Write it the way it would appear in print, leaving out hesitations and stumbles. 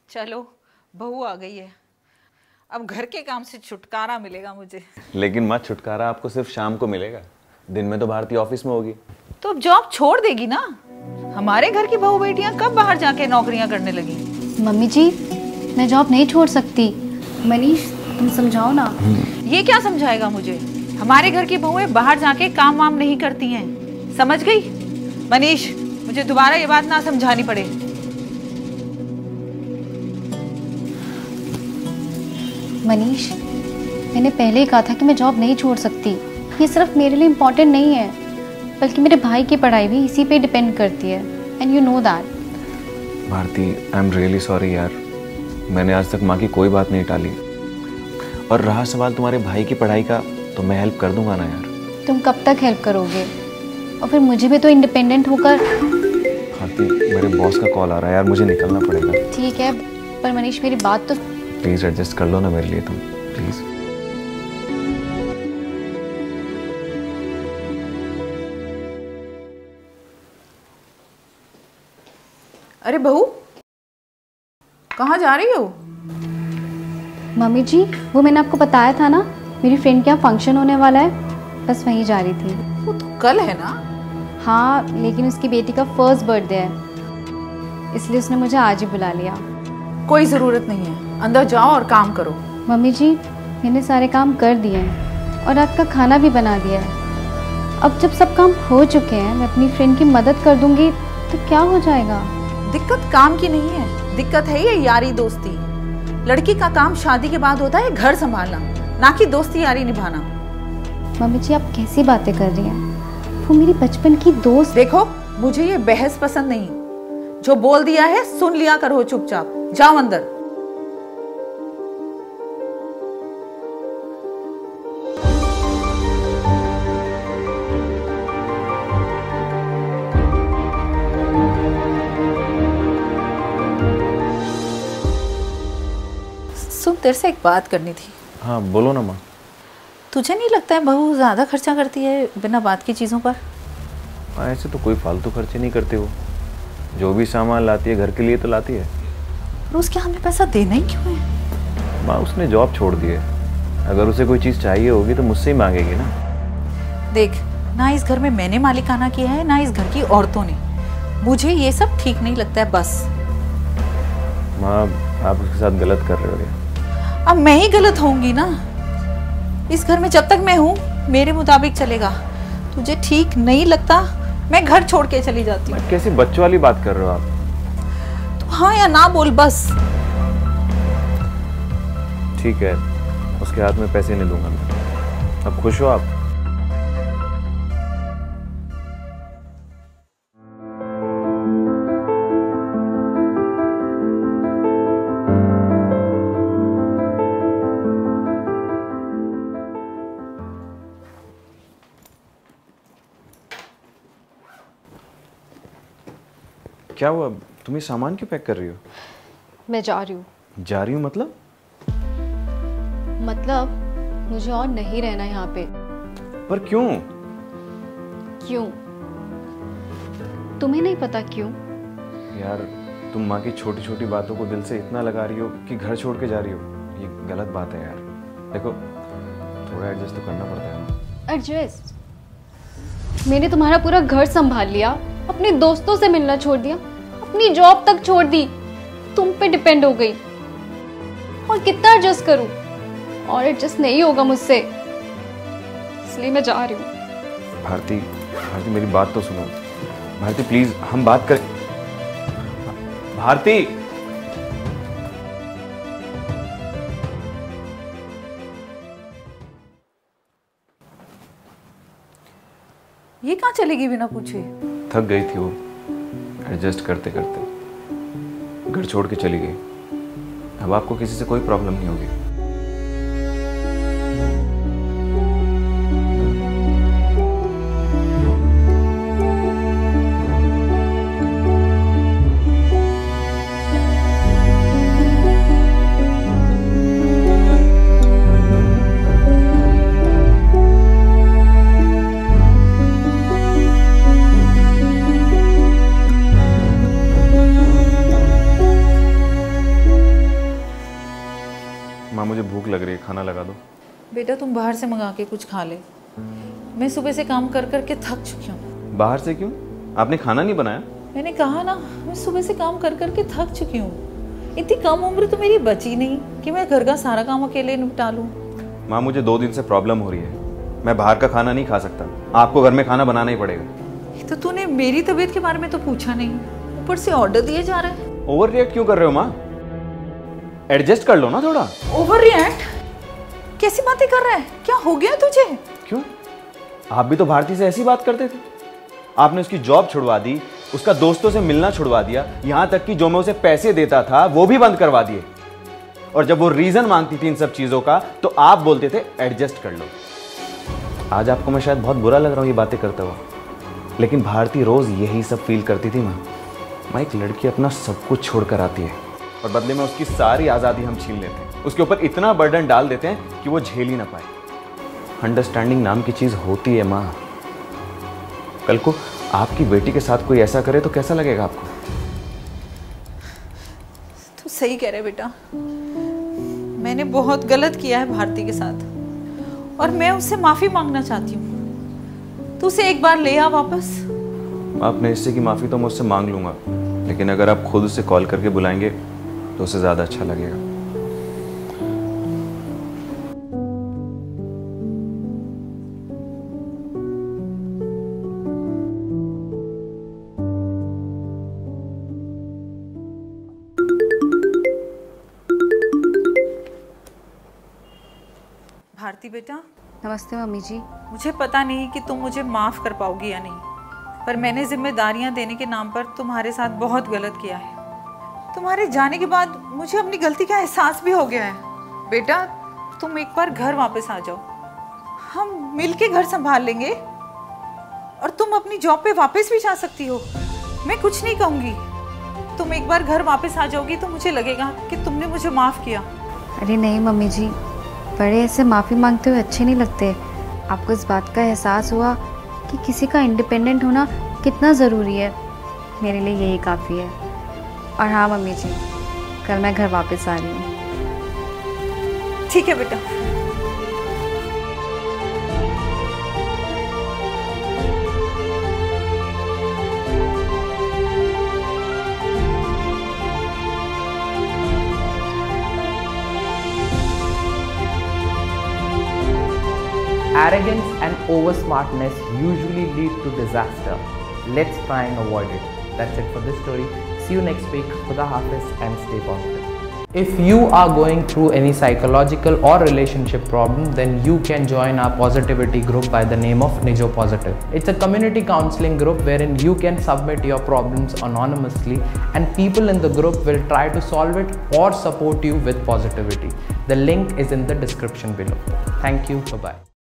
चलो बहू आ गई है, अब घर के काम से छुटकारा मिलेगा मुझे। लेकिन माँ, छुटकारा आपको सिर्फ शाम को मिलेगा, दिन में तो भारती ऑफिस में होगी। तो अब जॉब छोड़ देगी ना। हमारे घर की बहू बेटियां कब बाहर जाके नौकरियां करने लगी। मम्मी जी, मैं जॉब नहीं छोड़ सकती। मनीष, तुम समझाओ ना। ये क्या समझाएगा मुझे? हमारे घर की बहुएं बाहर जाके काम वाम नहीं करती हैं, समझ गई? मनीष, मुझे दोबारा ये बात ना समझानी पड़े। मनीष, मैंने पहले ही कहा था कि मैं जॉब नहीं छोड़ सकती। ये सिर्फ मेरे लिए इम्पोर्टेंट नहीं है, बल्कि मेरे भाई की पढ़ाई भी इसी पे डिपेंड करती है, and you know that. Bharti, I am really sorry यार, मैंने आज तक माँ की कोई बात नहीं टाली। और रहा सवाल तुम्हारे भाई की पढ़ाई का, तो मैं हेल्प कर दूंगा ना यार। तुम कब तक हेल्प करोगे? और फिर मुझे भी तो इंडिपेंडेंट होकर। भारती, मेरे बॉस का कॉल आ रहा है यार, मुझे निकलना पड़ेगा। ठीक है, पर मनीष मेरी बात तो। प्लीज एडजस्ट कर लो ना मेरे लिए तुम, प्लीज। अरे बहू, कहाँ जा रही हो? मम्मी जी, वो मैंने आपको बताया था ना, मेरी फ्रेंड के यहाँ फंक्शन होने वाला है, बस वहीं जा रही थी। वो तो कल है ना। हाँ, लेकिन उसकी बेटी का फर्स्ट बर्थडे है, इसलिए उसने मुझे आज ही बुला लिया। कोई ज़रूरत नहीं है, अंदर जाओ और काम करो। मम्मी जी, मैंने सारे काम कर दिए हैं और रात का खाना भी बना दिया है। अब जब सब काम हो चुके हैं, मैं अपनी फ्रेंड की मदद कर दूंगी तो क्या हो जाएगा? दिक्कत काम की नहीं है, दिक्कत है ये यारी दोस्ती। लड़की का काम शादी के बाद होता है घर संभालना, ना कि दोस्ती यारी निभाना। मम्मी जी, आप कैसी बातें कर रही हैं? वो मेरी बचपन की दोस्त। देखो, मुझे ये बहस पसंद नहीं। जो बोल दिया है सुन लिया करो चुपचाप। जाओ अंदर। सुन, तेरे से एक बात करनी थी। हाँ बोलो ना माँ। तुझे नहीं लगता है बहू ज्यादा खर्चा करती है बिना बात की चीजों पर? हाँ, ऐसे तो कोई फालतू खर्चे नहीं करते वो, जो भी सामान लाती है घर के लिए तो लाती है। और उसके हमें पैसा देना ही क्यों है? माँ, उसने जॉब छोड़ दी है, अगर उसे कोई चीज़ चाहिए होगी तो मुझसे ही मांगेगी ना। देख, ना इस घर में मैंने मालिकाना किया है, ना इस घर की औरतों ने। मुझे ये सब ठीक नहीं लगता है बस। माँ, आप उसके साथ गलत कर रहे हो। अब मैं ही गलत होंगी ना। इस घर में जब तक मैं हूँ मेरे मुताबिक चलेगा। तुझे ठीक नहीं लगता, मैं घर छोड़ के चली जाती हूँ। कैसी बच्चों वाली बात कर रहे हो आप? तो हाँ या ना बोल बस। ठीक है, उसके हाथ में पैसे नहीं दूंगा मैं। अब खुश हो आप? क्या हुआ, तुम ये सामान क्यों पैक कर रही हो? मैं जा रही हूँ। जा रही हूँ मतलब? मतलब मुझे और नहीं रहना यहाँ पे। पर क्यों? क्यों? तुम्हें नहीं पता क्यों? यार, तुम माँ की छोटी छोटी बातों को दिल से इतना लगा रही हो कि घर छोड़ के जा रही हो, ये गलत बात है यार। देखो, थोड़ा एडजस्ट तो करना पड़ता है। एडजस्ट? मैंने तुम्हारा पूरा घर संभाल लिया, अपने दोस्तों से मिलना छोड़ दिया, अपनी जॉब तक छोड़ दी, तुम पे डिपेंड हो गई। और कितना एडजस्ट करूं? और एडजस्ट नहीं होगा मुझसे, इसलिए मैं जा रही हूँ। भारती, भारती मेरी बात तो सुनो। भारती प्लीज, हम बात करें। भारती, ये कहाँ चलेगी बिना पूछे? थक गई थी वो, एडजस्ट करते करते घर छोड़ के चली गई। अब आपको किसी से कोई प्रॉब्लम नहीं होगी। माँ मुझे भूख लग रही है, खाना लगा दो। बेटा तुम बाहर से मंगा के कुछ खा ले, मैं सुबह से काम कर कर के थक चुकी हूँ। बाहर से क्यों? आपने खाना नहीं बनाया? मैंने कहा ना, मैं सुबह से काम कर कर के थक चुकी हूँ। इतनी कम उम्र तो मेरी बची नहीं कि मैं घर का सारा काम अकेले निपटा लूँ। माँ मुझे 2 दिन से प्रॉब्लम हो रही है, मैं बाहर का खाना नहीं खा सकता, आपको घर में खाना बनाना ही पड़ेगा। तो तूने मेरी तबीयत के बारे में तो पूछा नहीं, ऊपर से ऑर्डर दिए जा रहे हैं। ओवर रिएक्ट क्यों कर रहे हो माँ? एडजस्ट कर लो ना थोड़ा। Overreact? कैसी बातें कर रहा है? क्या हो गया तुझे? क्यों? आप भी तो भारती से ऐसी बात करते थे। आपने उसकी जॉब छुड़वा दी, उसका दोस्तों से मिलना छुड़वा दिया, यहां तक कि जो मैं उसे पैसे देता था वो भी बंद करवा दिए। और जब वो रीजन मांगती थी इन सब चीजों का तो आप बोलते थे एडजस्ट कर लो। आज आपको मैं शायद बहुत बुरा लग रहा हूं ये बातें करते हुए, लेकिन भारती रोज यही सब फील करती थी। माँ एक लड़की अपना सब कुछ छोड़कर आती है और बदले में उसकी सारी आज़ादी हम छीन लेते हैं, उसके ऊपर इतना बर्डन डाल देते हैं कि वो झेल ही ना पाए। अंडरस्टैंडिंग नाम की चीज़ होती है माँ। कल को आपकी बेटी के साथ कोई ऐसा करे तो कैसा लगेगा आपको? तू सही कह रहे बेटा, मैंने बहुत गलत किया है भारती के साथ और मैं उससे माफ़ी मांगना चाहती हूँ। तू उसे एक बार ले आ वापस। आपने हिस्से की माफ़ी तो मुझसे मांग लूँगा, लेकिन अगर आप खुद उसे कॉल करके बुलाएंगे तो उसे ज़्यादा अच्छा लगेगा। भारती बेटा। नमस्ते मम्मी जी। मुझे पता नहीं कि तुम मुझे माफ़ कर पाओगी या नहीं, पर मैंने जिम्मेदारियां देने के नाम पर तुम्हारे साथ बहुत गलत किया है। तुम्हारे जाने के बाद मुझे अपनी गलती का एहसास भी हो गया है। बेटा तुम एक बार घर वापस आ जाओ, हम मिलके घर संभाल लेंगे और तुम अपनी जॉब पे वापस भी जा सकती हो। मैं कुछ नहीं कहूँगी, तुम एक बार घर वापस आ जाओगी तो मुझे लगेगा कि तुमने मुझे माफ़ किया। अरे नहीं मम्मी जी, बड़े ऐसे माफ़ी मांगते हुए अच्छे नहीं लगते। आपको इस बात का एहसास हुआ कि किसी का इंडिपेंडेंट होना कितना ज़रूरी है, मेरे लिए यही काफ़ी है। और हाँ मम्मी जी, कल मैं घर वापस आ रही हूँ। ठीक है बेटा। Arrogance and over-smartness usually lead to disaster. Let's try and avoid it. That's it for this story. See you next week. Khuda Hafiz and stay positive. If you are going through any psychological or relationship problem, then you can join our positivity group by the name of Nijo Positive. It's a community counseling group wherein you can submit your problems anonymously and people in the group will try to solve it or support you with positivity. The link is in the description below. Thank you. Bye-bye.